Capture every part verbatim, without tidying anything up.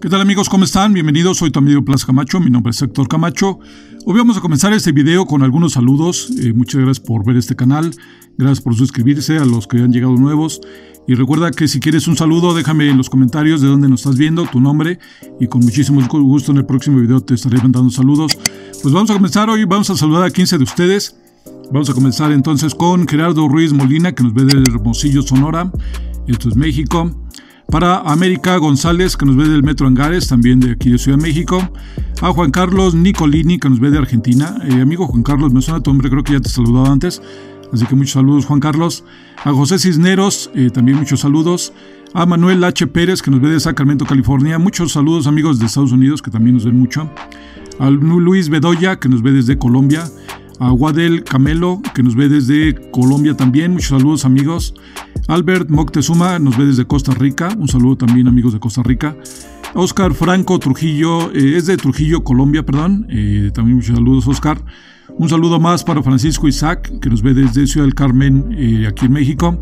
¿Qué tal amigos? ¿Cómo están? Bienvenidos, soy tu amigo Plaza Camacho, mi nombre es Héctor Camacho. Hoy vamos a comenzar este video con algunos saludos. Eh, muchas gracias por ver este canal, gracias por suscribirse a los que han llegado nuevos. Y recuerda que si quieres un saludo, déjame en los comentarios de dónde nos estás viendo, tu nombre, y con muchísimo gusto en el próximo video te estaré mandando saludos. Pues vamos a comenzar hoy, vamos a saludar a quince de ustedes. Vamos a comenzar entonces con Gerardo Ruiz Molina, que nos ve de Hermosillo, Sonora. Esto es México. Para América González, que nos ve del Metro Angares, también de aquí de Ciudad de México. A Juan Carlos Nicolini, que nos ve de Argentina. Eh, amigo Juan Carlos, me suena tu nombre, creo que ya te he saludado antes. Así que muchos saludos, Juan Carlos. A José Cisneros, eh, también muchos saludos. A Manuel H. Pérez, que nos ve de Sacramento, California. Muchos saludos, amigos de Estados Unidos, que también nos ven mucho. A Luis Bedoya, que nos ve desde Colombia. A Guadel Camelo, que nos ve desde Colombia también. Muchos saludos, amigos. Albert Moctezuma nos ve desde Costa Rica. Un saludo también, amigos de Costa Rica. Oscar Franco Trujillo, eh, es de Trujillo, Colombia, perdón. Eh, también muchos saludos, Oscar. Un saludo más para Francisco Isaac, que nos ve desde Ciudad del Carmen, eh, aquí en México.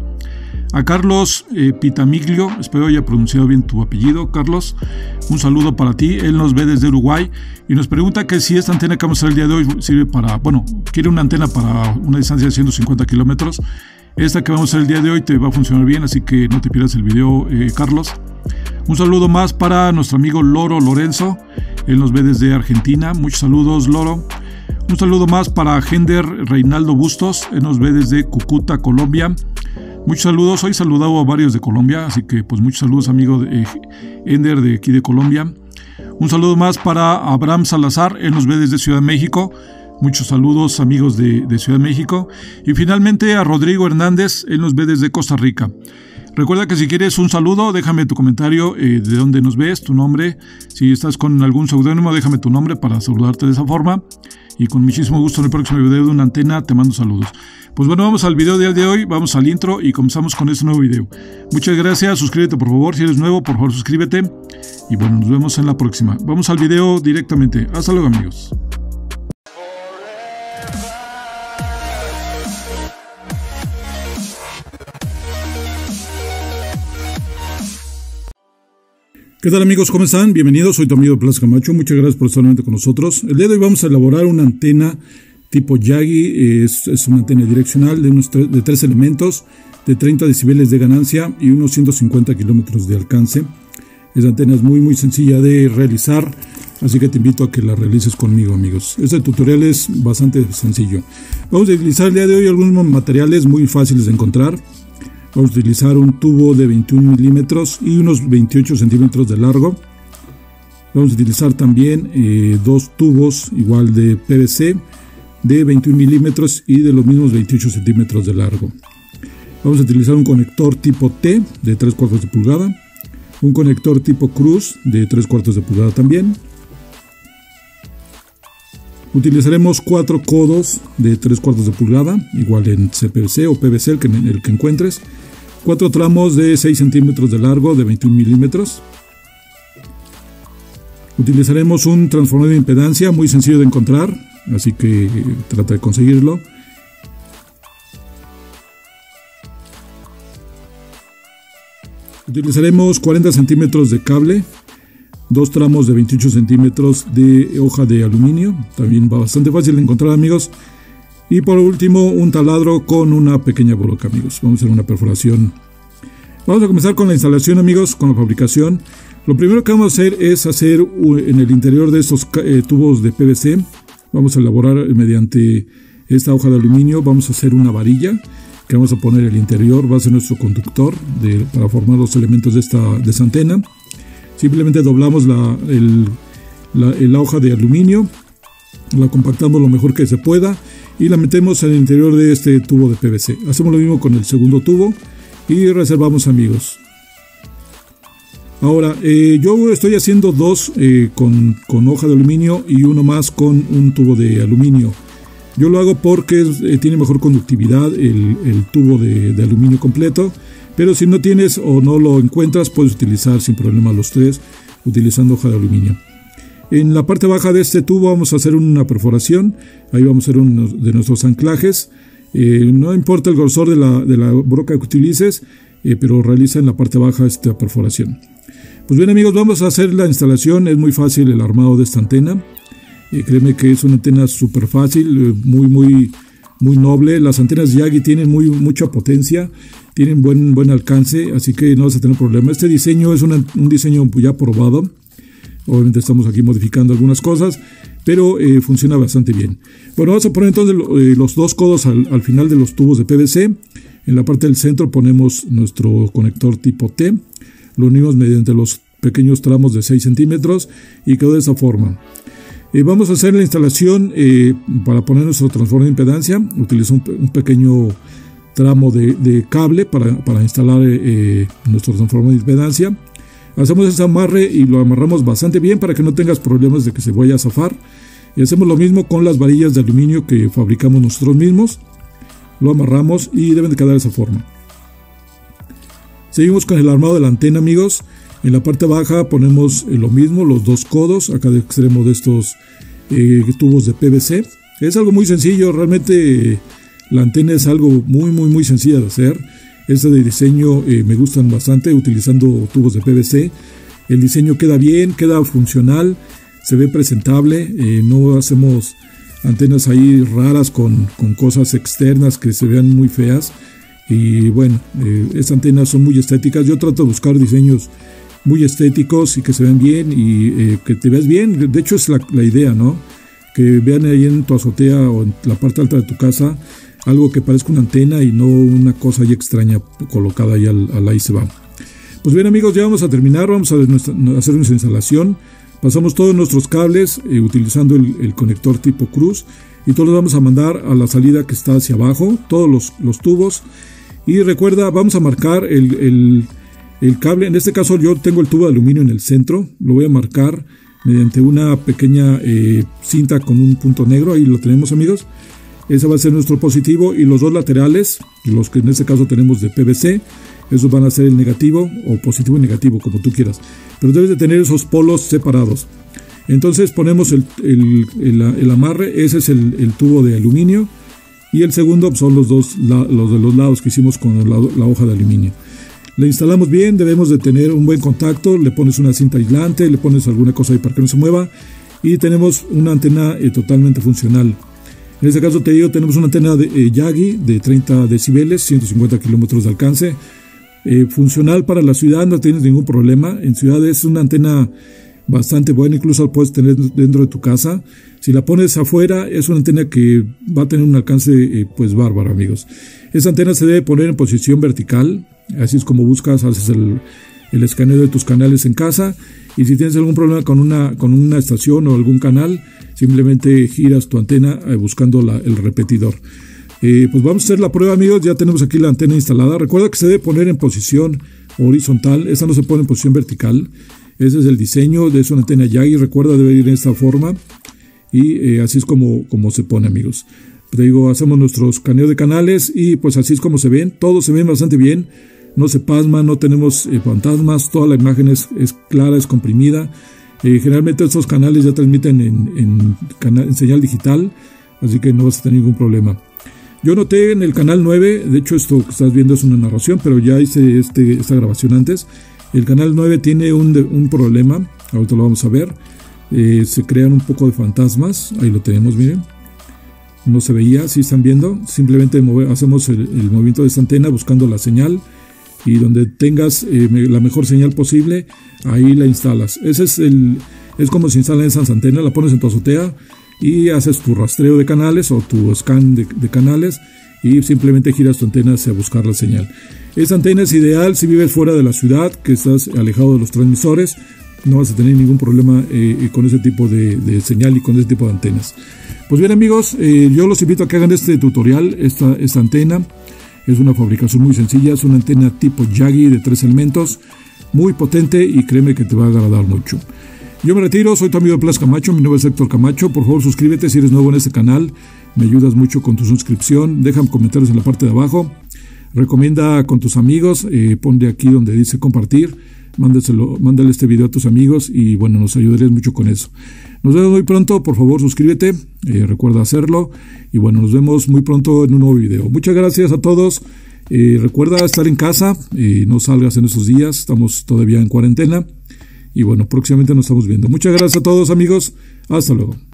A Carlos eh, Pitamiglio, espero haya pronunciado bien tu apellido, Carlos. Un saludo para ti, él nos ve desde Uruguay y nos pregunta que si esta antena que vamos a hacer el día de hoy sirve para, bueno, quiere una antena para una distancia de ciento cincuenta kilómetros. Esta que vamos a hacer el día de hoy te va a funcionar bien, así que no te pierdas el video, eh, Carlos. Un saludo más para nuestro amigo Loro Lorenzo, él nos ve desde Argentina. Muchos saludos, Loro. Un saludo más para Gender Reinaldo Bustos, él nos ve desde Cúcuta, Colombia. Muchos saludos, hoy he saludado a varios de Colombia, así que pues muchos saludos, amigo de, eh, Ender de aquí de Colombia. Un saludo más para Abraham Salazar, él nos ve desde Ciudad de México. Muchos saludos, amigos de, de Ciudad de México. Y finalmente a Rodrigo Hernández, él nos ve desde Costa Rica. Recuerda que si quieres un saludo, déjame tu comentario eh, de dónde nos ves, tu nombre. Si estás con algún seudónimo, déjame tu nombre para saludarte de esa forma. Y con muchísimo gusto en el próximo video de una antena te mando saludos. Pues bueno, vamos al video del día de hoy, vamos al intro y comenzamos con este nuevo video. Muchas gracias, suscríbete por favor, si eres nuevo, por favor suscríbete. Y bueno, nos vemos en la próxima. Vamos al video directamente. Hasta luego, amigos. ¿Qué tal amigos? ¿Cómo están? Bienvenidos, soy tu amigo Plaza Camacho, muchas gracias por estar nuevamente con nosotros. El día de hoy vamos a elaborar una antena tipo Yagi, es, es una antena direccional de, unos de tres elementos, de treinta decibeles de ganancia y unos ciento cincuenta kilómetros de alcance. Esta antena es muy muy sencilla de realizar, así que te invito a que la realices conmigo, amigos. Este tutorial es bastante sencillo. Vamos a utilizar el día de hoy algunos materiales muy fáciles de encontrar. Vamos a utilizar un tubo de veintiún milímetros y unos veintiocho centímetros de largo. Vamos a utilizar también eh, dos tubos igual de P V C de veintiún milímetros y de los mismos veintiocho centímetros de largo. Vamos a utilizar un conector tipo T de tres cuartos de pulgada, un conector tipo cruz de tres cuartos de pulgada también. Utilizaremos cuatro codos de tres cuartos de pulgada, igual en C P V C o P V C, el que, el que encuentres. Cuatro tramos de seis centímetros de largo de veintiún milímetros. Utilizaremos un transformador de impedancia muy sencillo de encontrar, así que eh, trata de conseguirlo. Utilizaremos cuarenta centímetros de cable, dos tramos de veintiocho centímetros de hoja de aluminio, también va bastante fácil de encontrar, amigos. Y por último, un taladro con una pequeña broca, amigos. Vamos a hacer una perforación. Vamos a comenzar con la instalación, amigos, con la fabricación. Lo primero que vamos a hacer es hacer en el interior de estos eh, tubos de P V C. Vamos a elaborar mediante esta hoja de aluminio, vamos a hacer una varilla que vamos a poner en el interior. Va a ser nuestro conductor de, para formar los elementos de esta, de esta antena. Simplemente doblamos la, el, la, la hoja de aluminio, la compactamos lo mejor que se pueda y la metemos en el interior de este tubo de P V C. Hacemos lo mismo con el segundo tubo y reservamos, amigos. Ahora, eh, yo estoy haciendo dos eh, con, con hoja de aluminio y uno más con un tubo de aluminio. Yo lo hago porque eh, tiene mejor conductividad el, el tubo de, de aluminio completo. Pero si no tienes o no lo encuentras, puedes utilizar sin problema los tres utilizando hoja de aluminio. En la parte baja de este tubo vamos a hacer una perforación. Ahí vamos a hacer uno de nuestros anclajes. Eh, no importa el grosor de la, de la broca que utilices, eh, pero realiza en la parte baja esta perforación. Pues bien amigos, vamos a hacer la instalación. Es muy fácil el armado de esta antena. Eh, créeme que es una antena súper fácil, eh, muy muy muy noble. Las antenas Yagi tienen muy, mucha potencia, tienen buen, buen alcance, así que no vas a tener problema. Este diseño es una, un diseño ya probado. Obviamente estamos aquí modificando algunas cosas, pero eh, funciona bastante bien. Bueno, vamos a poner entonces eh, los dos codos al, al final de los tubos de P V C. En la parte del centro ponemos nuestro conector tipo T. Lo unimos mediante los pequeños tramos de seis centímetros y quedó de esa forma. Eh, vamos a hacer la instalación eh, para poner nuestro transformador de impedancia. Utilizo un, un pequeño tramo de, de cable para, para instalar eh, nuestro transformador de impedancia. Hacemos ese amarre y lo amarramos bastante bien para que no tengas problemas de que se vaya a zafar. Y hacemos lo mismo con las varillas de aluminio que fabricamos nosotros mismos. Lo amarramos y deben de quedar de esa forma. Seguimos con el armado de la antena, amigos. En la parte baja ponemos eh, lo mismo, los dos codos a cada extremo de estos eh, tubos de P V C. Es algo muy sencillo, realmente eh, la antena es algo muy muy muy sencilla de hacer. Este de diseño eh, me gustan bastante utilizando tubos de P V C. El diseño queda bien, queda funcional, se ve presentable, eh, no hacemos antenas ahí raras con, con cosas externas que se vean muy feas. Y bueno, eh, estas antenas son muy estéticas. Yo trato de buscar diseños muy estéticos y que se vean bien y eh, que te veas bien. De hecho es la, la idea, ¿no? Que vean ahí en tu azotea o en la parte alta de tu casa algo que parezca una antena y no una cosa ahí extraña colocada ahí al, al ahí se va. Pues bien amigos, ya vamos a terminar, vamos a nuestra, hacer nuestra instalación. Pasamos todos nuestros cables eh, utilizando el, el conector tipo cruz y todos los vamos a mandar a la salida que está hacia abajo, todos los, los tubos. Y recuerda, vamos a marcar el, el, el cable. En este caso yo tengo el tubo de aluminio en el centro. Lo voy a marcar mediante una pequeña eh, cinta con un punto negro. Ahí lo tenemos amigos. Ese va a ser nuestro positivo. Y los dos laterales, los que en este caso tenemos de P V C, esos van a ser el negativo o positivo y negativo, como tú quieras. Pero debes de tener esos polos separados. Entonces ponemos el, el, el, el amarre. Ese es el, el tubo de aluminio. Y el segundo son los dos, la, los de los lados que hicimos con la, la hoja de aluminio. Le instalamos bien, debemos de tener un buen contacto, le pones una cinta aislante, le pones alguna cosa ahí para que no se mueva y tenemos una antena eh, totalmente funcional. En este caso te digo, tenemos una antena de eh, Yagi de treinta decibeles, ciento cincuenta kilómetros de alcance, eh, funcional para la ciudad, no tienes ningún problema. En ciudad es una antena bastante buena, incluso la puedes tener dentro de tu casa. Si la pones afuera, es una antena que va a tener un alcance eh, pues bárbaro, amigos. Esa antena se debe poner en posición vertical, así es como buscas, haces el, el escaneo de tus canales en casa. Y si tienes algún problema con una, con una estación o algún canal, simplemente giras tu antena eh, buscando la, el repetidor. Eh, pues vamos a hacer la prueba, amigos. Ya tenemos aquí la antena instalada. Recuerda que se debe poner en posición horizontal, esa no se pone en posición vertical. Ese es el diseño de una antena Yagi. Recuerda, debe ir de esta forma. Y eh, así es como, como se pone, amigos. Te digo, hacemos nuestro escaneo de canales y pues así es como se ven. Todos se ven bastante bien. No se pasma, no tenemos eh, fantasmas. Toda la imagen es, es clara, es comprimida. Eh, generalmente estos canales ya transmiten en, en, canal, en señal digital. Así que no vas a tener ningún problema. Yo noté en el canal nueve, de hecho esto que estás viendo es una narración, pero ya hice este, esta grabación antes. El canal nueve tiene un, un problema, ahorita lo vamos a ver. Eh, se crean un poco de fantasmas, ahí lo tenemos, miren. No se veía, si están viendo. Simplemente move, hacemos el, el movimiento de esta antena buscando la señal. Y donde tengas eh, la mejor señal posible, ahí la instalas. Ese es, el, es como se instalan esas antenas, la pones en tu azotea y haces tu rastreo de canales o tu scan de, de canales y simplemente giras tu antena hacia buscar la señal. Esta antena es ideal si vives fuera de la ciudad, que estás alejado de los transmisores. No vas a tener ningún problema eh, con ese tipo de, de señal y con ese tipo de antenas. Pues bien amigos, eh, yo los invito a que hagan este tutorial. Esta, esta antena es una fabricación muy sencilla, es una antena tipo Yagi de tres elementos, muy potente y créeme que te va a agradar mucho. Yo me retiro, soy tu amigo Plas Camacho, mi nombre es Héctor Camacho. Por favor suscríbete si eres nuevo en este canal, me ayudas mucho con tu suscripción, déjame comentarios en la parte de abajo, recomienda con tus amigos, eh, ponle aquí donde dice compartir, mándaselo, mándale este video a tus amigos y bueno, nos ayudarías mucho con eso. Nos vemos muy pronto, por favor suscríbete, eh, recuerda hacerlo y bueno, nos vemos muy pronto en un nuevo video. Muchas gracias a todos Eh, recuerda estar en casa, eh, no salgas en estos días, estamos todavía en cuarentena. Y bueno, próximamente nos estamos viendo. Muchas gracias a todos, amigos. Hasta luego.